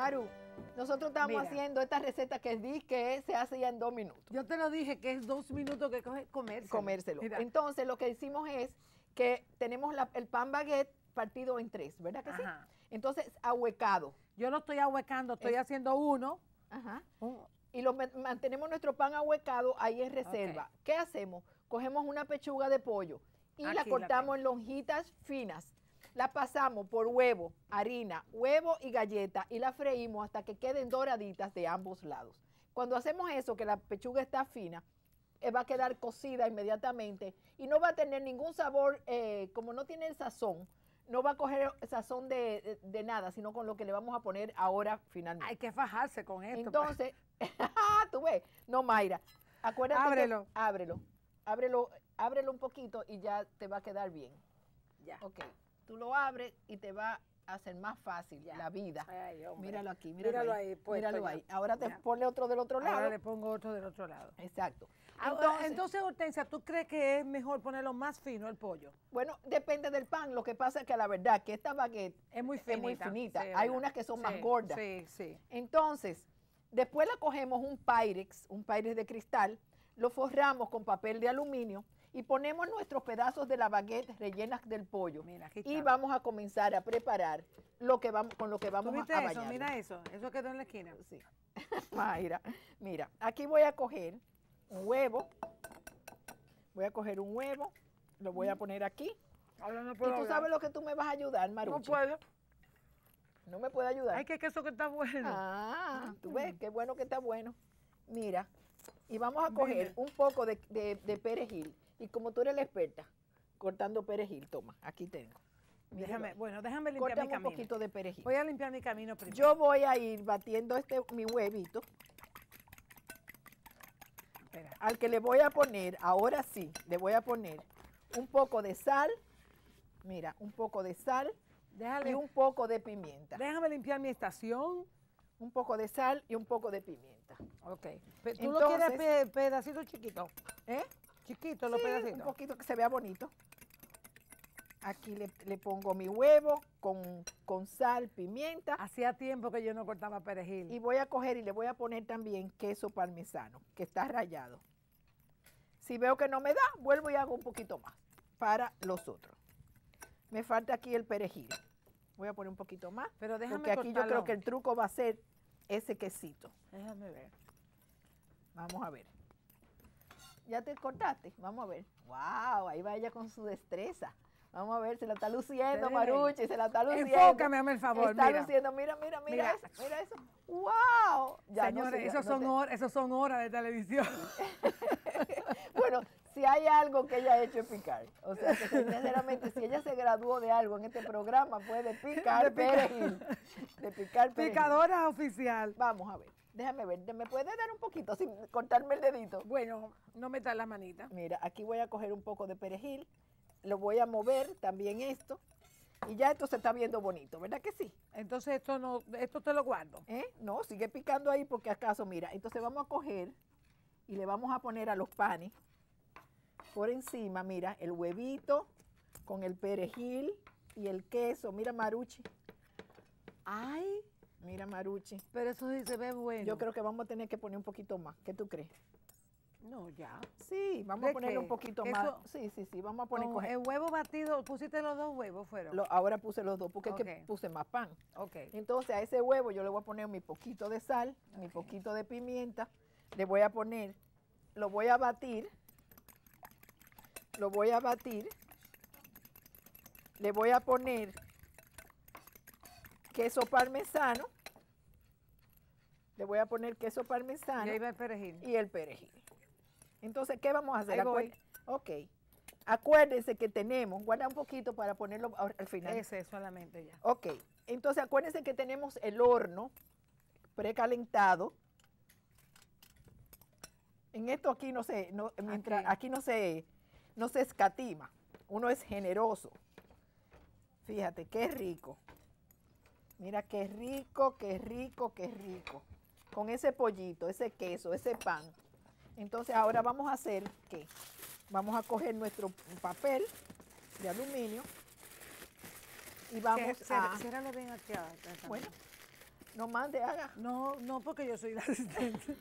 Maru, nosotros estamos Mira. haciendo esta receta que di que se hace ya en 2 minutos. Yo te lo dije que es 2 minutos que coge Comérselo. Mira. Entonces, lo que hicimos es que tenemos el pan baguette partido en 3, ¿verdad que sí? Ajá. Entonces, ahuecado. Yo lo estoy ahuecando, estoy haciendo uno. Ajá. un- Y mantenemos nuestro pan ahuecado ahí en reserva. ¿Qué hacemos? Cogemos una pechuga de pollo y la Aquí la cortamos en lonjitas finas. La pasamos por huevo, harina, huevo y galleta y la freímos hasta que queden doraditas de ambos lados. Cuando hacemos eso, que la pechuga está fina, va a quedar cocida inmediatamente y no va a tener ningún sabor, como no tiene el sazón, no va a coger sazón de nada, sino con lo que le vamos a poner ahora finalmente. Hay que fajarse con esto. Entonces, tú ves, no, Mayra, acuérdate Ábrelo. que ábrelo un poquito y ya te va a quedar bien. Ya. Ok, tú lo abres y te va a hacer más fácil Ya. la vida. Ay, hombre. Míralo aquí, Míralo ahí, puesto míralo ya. ahí. Ahora te Ya. ponle otro del otro lado. Ahora le pongo otro del otro lado. Exacto. Entonces, Hortensia, ¿tú crees que es mejor ponerlo más fino el pollo? Bueno, depende del pan. Lo que pasa es que la verdad que esta baguette Es muy finita. Sí, Hay ¿verdad? unas que son Sí, más gordas. Sí, sí. Entonces, después la cogemos un Pyrex de cristal, lo forramos con papel de aluminio y ponemos nuestros pedazos de la baguette rellenas del pollo. Mira, aquí y está. vamos a comenzar a preparar con lo que vamos ¿Tú viste a eso? bañarlo. Mira eso. Eso quedó en la esquina. Sí. Mayra, mira, aquí voy a coger un huevo. Voy a coger un huevo, lo voy a poner aquí. Ahora no Y tú sabes lo que tú me vas a ayudar, Maruchi. No puedo. No me puede ayudar. Ay, que queso que está bueno. Ah, tú ves, qué bueno que está bueno. Mira, y vamos a coger un poco de perejil. Y como tú eres la experta, cortando perejil, toma, aquí tengo. Míralo ahí. Déjame limpiar mi Córtame un camino. poquito de perejil. Voy a limpiar mi camino primero. Yo voy a ir batiendo mi huevito, Espera. al que le voy a poner, ahora sí, le voy a poner un poco de sal, mira, un poco de sal y un poco de pimienta. Déjame limpiar mi estación. Un poco de sal y un poco de pimienta. Ok. ¿Tú lo quieres pedacito chiquito? ¿Eh? Chiquito los Sí, pedacitos. un poquito que se vea bonito. Aquí le pongo mi huevo con sal, pimienta. Hacía tiempo que yo no cortaba perejil. Y voy a coger y le voy a poner también queso parmesano, que está rallado. Si veo que no me da, vuelvo y hago un poquito más para los otros. Me falta aquí el perejil. Voy a poner un poquito más. Pero déjame porque aquí yo cortarlo. creo que el truco va a ser ese quesito. Déjame ver. Vamos a ver. ¿Ya te cortaste? Vamos a ver. ¡Wow! Ahí va ella con su destreza. Vamos a ver, se la está luciendo, Espérame. Maruchi, se la está luciendo. Enfócame, hazme el favor, Está mira. luciendo, mira eso, Mira. mira eso. ¡Wow! Ya, Señores, no sé, esos son horas de televisión. Bueno, si hay algo que ella ha hecho es picar. O sea, que sinceramente, si ella se graduó de algo en este programa, fue de picar perejil. De picar perejil. Picadora oficial. Vamos a ver, déjame ver, ¿me puede dar un poquito sin cortarme el dedito? Bueno, no metas la manita. Mira, aquí voy a coger un poco de perejil, lo voy a mover también esto, y ya esto se está viendo bonito, ¿verdad que sí? Entonces esto te lo guardo. No, sigue picando ahí porque acaso, mira, entonces vamos a coger y le vamos a poner a los panes por encima, mira, el huevito con el perejil y el queso. Mira, Maruchi. Ay, Mira, Maruchi. pero eso sí se ve bueno. Yo creo que vamos a tener que poner un poquito más. ¿Qué tú crees? No, ya. Sí, vamos a ponerle un poquito más. Eso- Sí, vamos a poner. Con el huevo batido, pusiste los 2 huevos, fueron. Ahora puse los dos porque es que Ok. puse más pan. Ok. Entonces a ese huevo yo le voy a poner mi poquito de sal, mi poquito de pimienta, le voy a poner, lo voy a batir, le voy a poner queso parmesano, Y ahí va el perejil. y el perejil. Entonces, ¿qué vamos a hacer? Ahí voy. Ok. Acuérdense que tenemos, guarda un poquito para ponerlo al final. Ese solamente ya. Ok, entonces acuérdense que tenemos el horno precalentado. En esto aquí no se, aquí no se escatima. Uno es generoso. Fíjate, qué rico. Mira qué rico, qué rico, qué rico. Con ese pollito, ese queso, ese pan. Entonces ahora vamos a hacer, ¿qué? Vamos a coger nuestro papel de aluminio y vamos a... Ciérralo bien aquí. Bueno, No mande, haga. No, no, porque yo soy la asistente.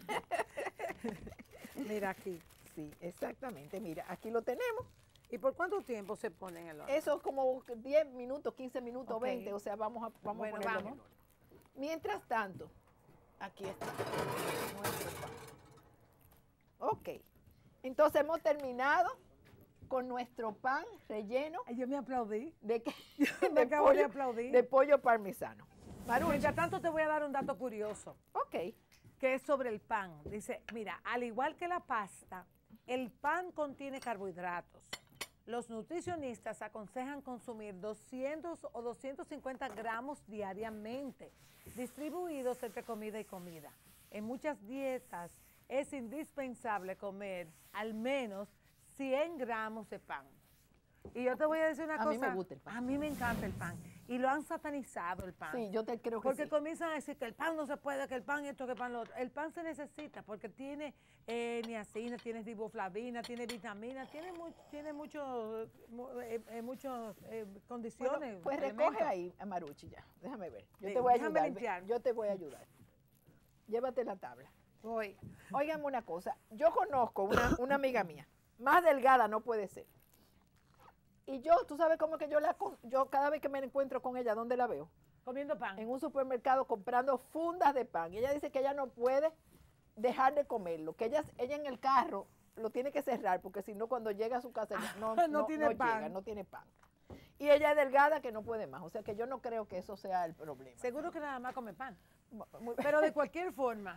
Mira aquí. Sí, exactamente. Mira, aquí lo tenemos. ¿Y por cuánto tiempo se pone en el horno? Eso es como 10 minutos, 15 minutos, Ok. 20. O sea, vamos a Bueno, ponerlo en el vamos. horno. Mientras tanto, aquí está nuestro pan. Ok. Entonces hemos terminado con nuestro pan relleno Ay, yo me aplaudí. de, que- Me acabo de aplaudir. de pollo parmesano. Marucha. Mientras tanto, te voy a dar un dato curioso, Ok. que es sobre el pan. Dice, mira, al igual que la pasta, el pan contiene carbohidratos. Los nutricionistas aconsejan consumir 200 o 250 gramos diariamente, distribuidos entre comida y comida. En muchas dietas es indispensable comer al menos 100 gramos de pan. Y yo te voy a decir una A cosa. mí me gusta el pan. A mí me encanta el pan. Y lo han satanizado el pan. Sí, yo te creo que Porque sí. comienzan a decir que el pan no se puede, que el pan esto, que el pan lo otro. El pan se necesita porque tiene niacina, tiene riboflavina, tiene vitaminas, tiene muchas condiciones. Bueno, pues elementos. recoge ahí a Maruchi ya. Déjame ver. Yo Sí, te voy a déjame ayudar. limpiar. Yo te voy a ayudar. Llévate la tabla. Voy. Óigame una cosa. Yo conozco una amiga mía. Más delgada no puede ser. Y yo, tú sabes cómo que yo cada vez que me encuentro con ella, ¿dónde la veo? Comiendo pan. En un supermercado comprando fundas de pan. Y ella dice que ella no puede dejar de comerlo, que ella en el carro lo tiene que cerrar, porque si no cuando llega a su casa No tiene pan. llega, no tiene pan. Y ella es delgada que no puede más. O sea que yo no creo que eso sea el problema. Seguro que nada más come pan. Muy- Pero de cualquier forma,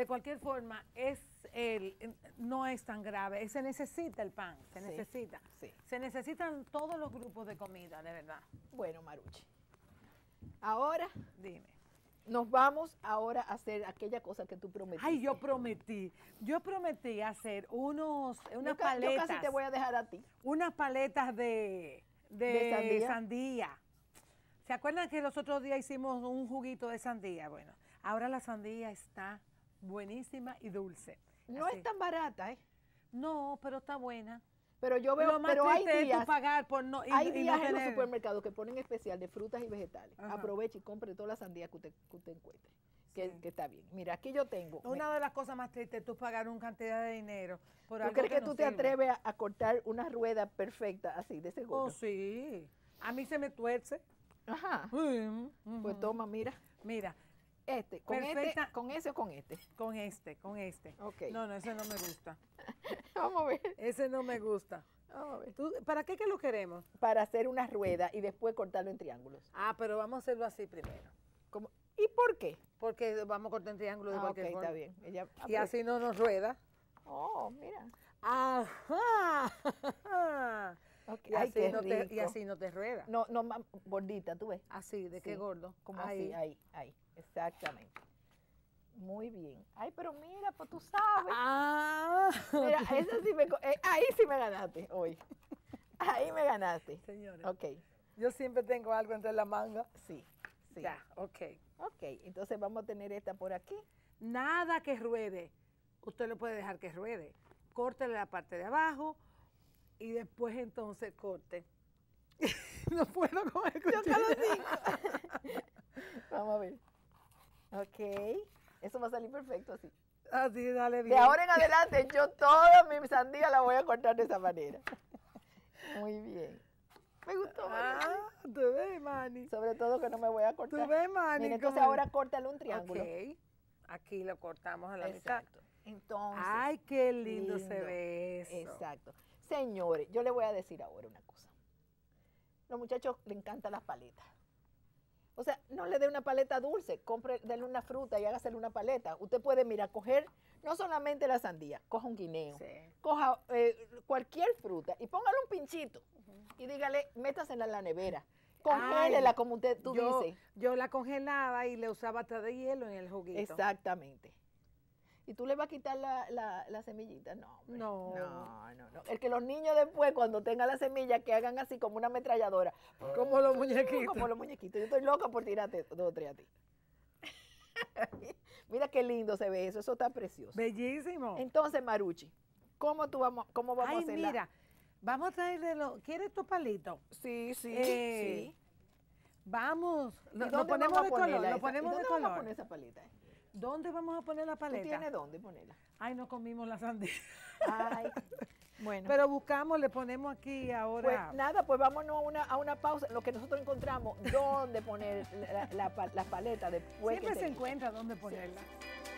no es tan grave. Se necesita el pan, se Sí, necesita. sí. Se necesitan todos los grupos de comida, de verdad. Bueno, Maruchi. Ahora Dime. nos vamos ahora a hacer aquella cosa que tú prometiste. Ay, yo prometí hacer unas Yo paletas. casi te voy a dejar a ti. Unas paletas de ¿De sandía. ¿Se acuerdan que los otros días hicimos un juguito de sandía? Bueno, ahora la sandía está buenísima y dulce. No Así. es tan barata, ¿eh? No, pero está buena. Pero yo veo, Lo más pero hay triste es tú días, pagar por no y, hay y días no en los tener. supermercados que ponen especial de frutas y vegetales. Ajá. Aproveche y compre toda la sandía que usted encuentre, Sí. que está bien. Mira, aquí yo tengo. Una de las cosas más tristes es tú pagar una cantidad de dinero por ¿Tú algo crees que no tú te sirve. atreves a cortar una rueda perfecta así, de ese Oh, gordo? sí. A mí se me tuerce. Ajá. Ujú. Pues toma, mira. Mira, Con Perfecta. este, con ese o con este. con este. Ok. No, ese no me gusta. Vamos a ver. Ese no me gusta. Vamos a ver. ¿Para qué que lo queremos? Para hacer una rueda y después cortarlo en triángulos. Ah, pero vamos a hacerlo así primero. ¿Y por qué? Porque vamos a cortar en triángulo de Ok, cualquier forma. está bien. Ella, Y así no nos rueda. Oh, mira. Ajá. Ok, Y, ay, así qué no te, y rico. así no te rueda. No, no, más gordita, tú ves. Así, ¿de qué Sí, gordo? Como así, ahí, exactamente. Muy bien. Ay, pero mira, pues tú sabes. Ah. Mira, eso sí ahí sí me ganaste hoy. Ahí me ganaste. Señores, Ok, yo siempre tengo algo entre la manga. sí, sí. Ya, ok. Ok, entonces vamos a tener esta por aquí. Nada que ruede. Usted lo puede dejar que ruede. Córtele la parte de abajo y después entonces corte. No puedo con el Yo cuchillo. Vamos a ver. Ok, eso va a salir perfecto así. Así, dale bien. De ahora en adelante, yo toda mi sandía la voy a cortar de esa manera. Muy bien. Me gustó. María. Ah, tú ves, Manny. Sobre todo que no me voy a Tú cortar. ves, Manny. Mira, entonces cómo- ahora córtale un triángulo. Ok. Aquí lo cortamos a la mitad. Exacto. Entonces. Ay, qué lindo se ve eso. Exacto. Señores, yo les voy a decir ahora una cosa. Los muchachos les encantan las paletas. O sea, no le dé una paleta dulce, denle una fruta y hágasele una paleta. Usted puede, mira, coger no solamente la sandía, coja un guineo, Sí. coja cualquier fruta y póngale un pinchito y dígale, métasela en la nevera. Congélela Ay, como tú yo, dices. yo la congelaba y le usaba hasta de hielo en el juguito. Exactamente. ¿Y tú le vas a quitar la semillita? No, hombre. No. No. El que los niños después, cuando tengan la semilla, que hagan así como una ametralladora. Como los muñequitos. Como los muñequitos. Yo estoy loca por tirarte 2 o 3 a ti. Mira qué lindo se ve eso. Eso está precioso. Bellísimo. Entonces, Maruchi, ¿cómo vamos Ay, a hacerla? mira, vamos a traerle los... ¿Quieres tu palito? Sí, sí, Eh, sí. Vamos, ¿Y lo dónde ponemos vamos a de color, ponerla lo esa? ponemos ¿Y de dónde vamos a color. poner esa paleta? ¿Dónde vamos a poner la ¿Tú paleta? tienes dónde ponerla? Ay, no comimos la sandía. Ay, bueno. Pero buscamos, le ponemos aquí ahora. Pues nada, pues vámonos a una pausa. Lo que nosotros encontramos, dónde poner la paleta después Siempre que se encuentra dónde ponerla.